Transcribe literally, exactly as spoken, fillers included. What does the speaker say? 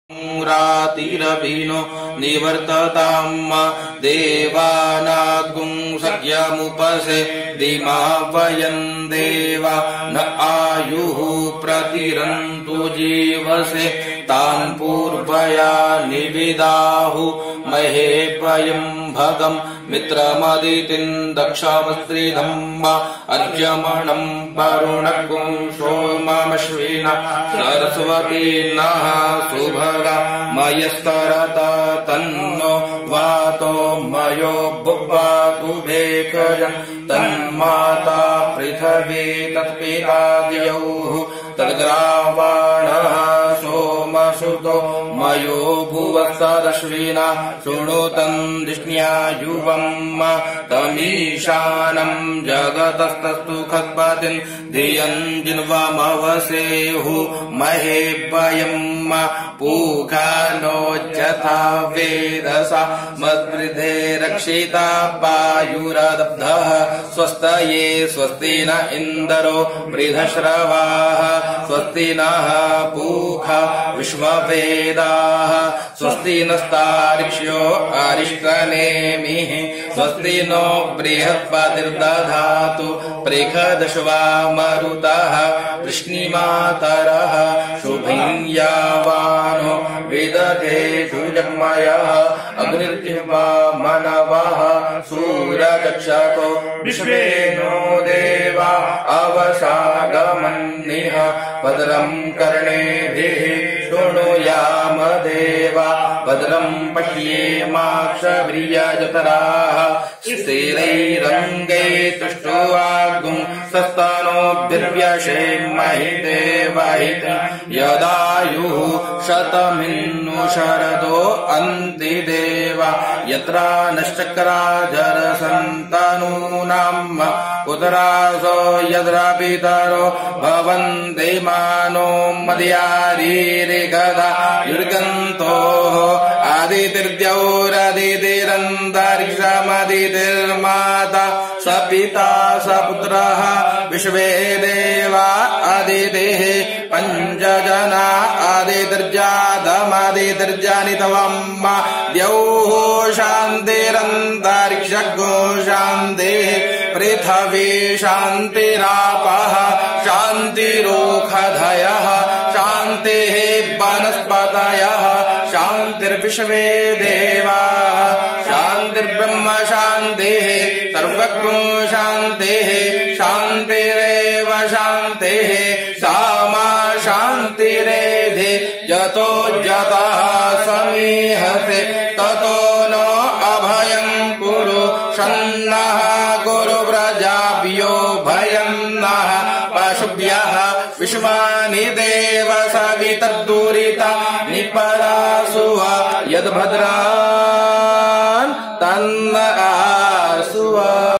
रातिरभिनो निवर्तताम् देवानागुं सख्यमुपसे दिमा वयं देवा न आयुः प्रतिरन्तु जीवसे तान् पूर्वया निविदाहु महेपयं भगं मित्रमदितिं दक्षावस्त्रिधम् अर्जमणं वरुणगुं सोममश्विना सरस्वती नः सुभगा मयस्तरता तन्नो वातो मयो बुब्बातु भेकजं तन्माता पृथिवी तत्पिता द्यौः तद्ग्रावाणः सोमसुतो मयो भुवस्तदश्विना शृणुतं धिष्ण्यायुवम् तमीशानं जगतस्तस्तु खत्पतिं धियं जिन्वमवसेहु महेपयं पूखानोच्यथा वेदसा मद्वृधे रक्षिता वायुरदब्धः स्वस्तये स्वस्ति न इन्दरो वृधश्रवाः स्वस्ति नः पूखा विश्ववेदाः स्वस्ति नस्तार्क्ष्यो अरिष्टनेमिः स्वस्ति नो बृहस्पतिर्दधातु पृषदश्वा मरुतः वृष्णिमातरः शुभिं यावानो विदधेषु जग्मयः अग्निर्जिह्वा मनवः सूरजक्षको विश्वेनो देवा अवसागमन्निः भद्रं कर्णेभिः शृणुयाम देवा भद्रं पश्येमाक्षभिर्यजत्राः स्थिरैरङ्गै तुष्टुवागुं सस्तनोभिर्व्यशेमहि देवहितं यदायुः शतमिन्नु शरदो अन्ति देवा यत्रा नश्चक्राजरसन्तनूनाम् उदरासो यद्रा पितरो भवन्ति मानो मद्यारीरिगदा युर्गन्तोः आदितिर्द्यौरदितिरन्तरिक्षमदितिर्माता सपिता सपुत्रः विश्वे देवा आदितिः पञ्चजना आदितिर्जातमदितिर्जनितवम् द्यौः शान्तिरन्तरिक्षगो शान्तिः पृथिवी शान्तिरापः शान्तिरोषधयः शान्तिः वनस्पतयः शान्तिर्विश्वे देवा शान्तिर्ब्रह्म शान्तिः सर्वज्ञो शान्तिः शान्तिरेव शान्तिः सामा शान्तिरेधि यतो जतः समीहते ततो नो अभयं कुरु सन्नः गुरुव्रजाभ्यो भयं नः पशुभ्यः विश्वानि देव सवितर्दुरिता निपरासुः यद्भद्रान् तन्न आसुः।